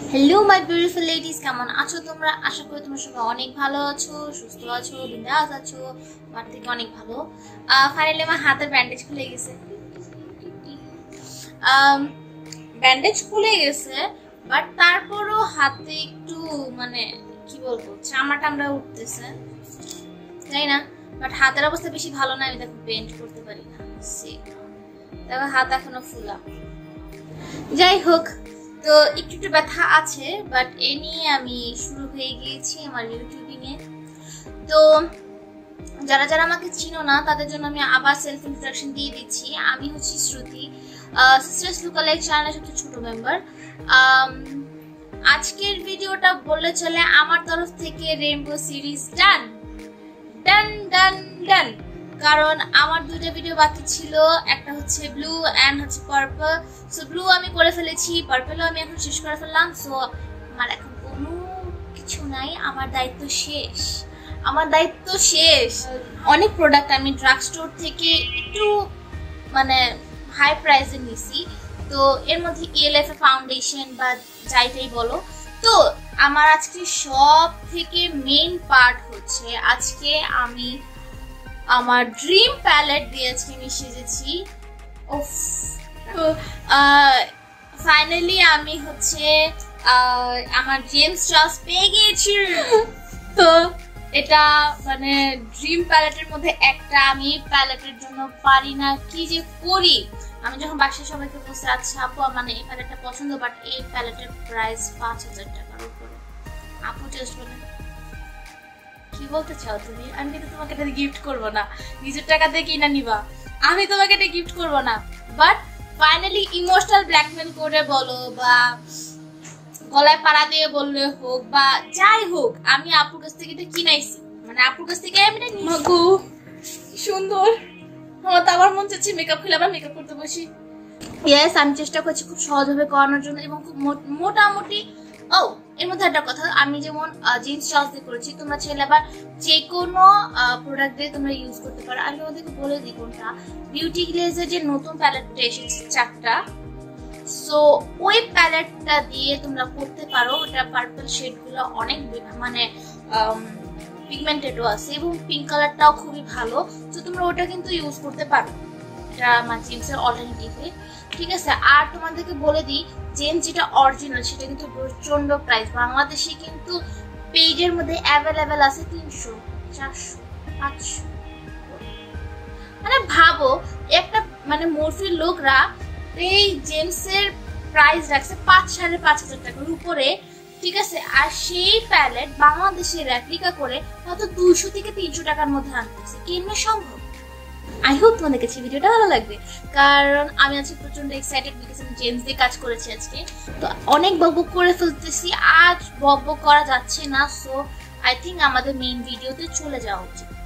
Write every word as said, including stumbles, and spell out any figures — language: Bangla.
হ্যালো মাই বিউটিফুল লেডিস, কেমন আছো তোমরা? আশা করি তোমরা সবাই অনেক ভালো আছো, সুস্থ আছো, বিন্দাস আছো, আমার থেকে অনেক ভালো। ফাইনালি আমার হাতের ব্যান্ডেজ খুলে গেছে, ব্যান্ডেজ খুলে গেছে বাট তারপরও হাতে একটু মানে কি বলবো চামড়া টামড়া উঠতেছে, তাই না? বাট হাতের অবস্থা বেশি ভালো না, আমি দেখো পেন্ট করতে পারি না, দেখো হাত এখনো ফুলা। যাই হোক, তো একটু একটু ব্যথা আছে বাট এ নিয়ে আমি শুরু হয়ে গিয়েছি আমার ইউটিউবিং এ। তো যারা যারা আমাকে চিনো না তাদের জন্য আমি আবার সেলফ ইন্ট্রোডাকশন দিয়ে দিচ্ছি। আমি হচ্ছি শ্রুতি, সিস্টার্স লুকালাইক চ্যানেলের সবচেয়ে ছোট মেম্বার। আজকের ভিডিওটা বললে চলে আমার তরফ থেকে রেইনবো সিরিজ ডান ডান ডান ডান, কারণ আমার দুইটা ভিডিও বাকি ছিল, একটা হচ্ছে ব্লু এন্ড হচ্ছে পার্পল। সো ব্লু আমি করে ফেলেছি, পার্পলও আমি এখন শেষ করে ফেললাম। সো আমার এখন কোনো কিছু নাই, আমার দায়িত্ব শেষ, আমার দায়িত্ব শেষ। অনেক প্রোডাক্ট আমি ড্রাগ স্টোর থেকে একটু মানে হাই প্রাইসে নিছি, তো এর মধ্যে ইএলএফ ফাউন্ডেশন বা যাইটাই বলো। তো আমার আজকে সব থেকে মেইন পার্ট হচ্ছে আজকে আমি আমার ড্রিম প্যালেট দিয়েছি, আমি সেজেছি। উফ, তো ফাইনালি আমি হচ্ছে আমার জেমস চার্লস পেয়ে গিয়েছি। তো এটা মানে ড্রিম প্যালেটের মধ্যে একটা। আমি প্যালেটের জন্য পারি না কি যে করি। আমি যখন বাসায় সবাইকে বলছি আচ্ছা আপু মানে এই প্যালেটটা পছন্দ, বাট এই প্যালেটের প্রাইস পাঁচ হাজার টাকার উপরে। আপু জাস্ট বলে কি বলতে চাও তুমি? আমি কিন্তু তোমাকে এটা গিফট করবো না, নিজের টাকা দিয়ে কিনা নিবা, আমি তোমাকে এটা গিফট করবো না। বাট ফাইনালি ইমোশনাল ব্ল্যাকমেল করে বলো বা গলায় পাড়া দিয়ে বললে হোক বা যাই হোক, আমি আপুর কাছ থেকে এটা কিনাইছি, মানে আপুর কাছ থেকে আমি এটা নিয়েছি। সুন্দর, আমার তো আবার মন চাচ্ছে মেকআপ খুলে আবার মেকআপ করতে বসি। ইয়েস, আমি চেষ্টা করছি খুব সহজভাবে করানোর জন্য এবং খুব মোটামুটি। ও এর মধ্যে একটা কথা, আমি যেমন জিন্স চার্লস দিয়ে করেছি, তোমরা চাইলে আবার যে কোনো প্রোডাক্ট দিয়ে তোমরা ইউজ করতে পারো। আমি তোমাদেরকে বলে দিই কোনটা, বিউটি গ্লেজের যে নতুন প্যালেটটা এসেছে চারটা, সো ওই প্যালেটটা দিয়ে তোমরা করতে পারো। ওটা পার্পল শেড গুলো অনেক মানে পিগমেন্টেডও আছে এবং পিঙ্ক কালারটাও খুবই ভালো, তো তোমরা ওটা কিন্তু ইউজ করতে পারো, এটা আমার জেমসের অল্টারনেটিভে, ঠিক আছে? আর তোমাদেরকে বলে দিই, জেমস যেটা অরিজিনাল সেটা কিন্তু প্রচন্ড প্রাইস, বাংলাদেশে কিন্তু পেজের মধ্যে অ্যাভেলেবেল আছে তিনশো চারশো পাঁচশো। মানে ভাবো একটা মানে মরফির লোকরা এই জেমসের প্রাইস রাখছে পাঁচ সাড়ে পাঁচ হাজার টাকার উপরে, ঠিক আছে? আর সেই প্যালেট বাংলাদেশে রেপ্লিকা করে হয়তো দুইশো থেকে তিনশো টাকার মধ্যে আনতেছে, কেমনে সম্ভব? আই হোপ তোমাদের কাছে ভিডিওটা ভালো লাগবে, কারণ আমি আজকে প্রচন্ড এক্সাইটেড বিকজ আমি জেমস দিয়ে কাজ করেছি আজকে। তো অনেক বকবক করে ফেলতেছি, আজ বকবক করা যাচ্ছে না, সো আই থিঙ্ক আমাদের মেইন ভিডিওতে চলে যাওয়া উচিত।